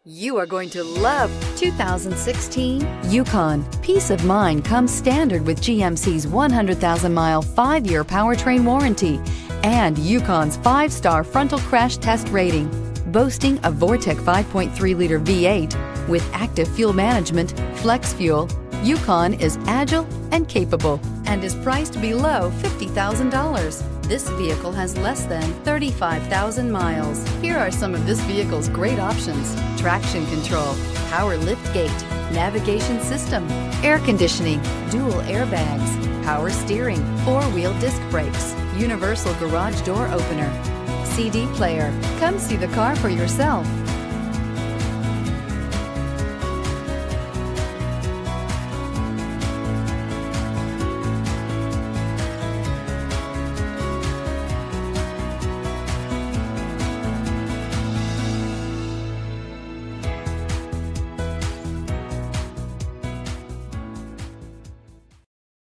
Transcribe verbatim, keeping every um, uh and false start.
You are going to love two thousand sixteen Yukon. Peace of mind comes standard with G M C's one hundred thousand mile five-year powertrain warranty and Yukon's five-star frontal crash test rating. Boasting a Vortec five point three liter V eight with active fuel management, flex fuel, Yukon is agile and capable and is priced below fifty thousand dollars. This vehicle has less than thirty-five thousand miles. Here are some of this vehicle's great options: traction control, power lift gate, navigation system, air conditioning, dual airbags, power steering, four-wheel disc brakes, universal garage door opener, C D player. Come see the car for yourself.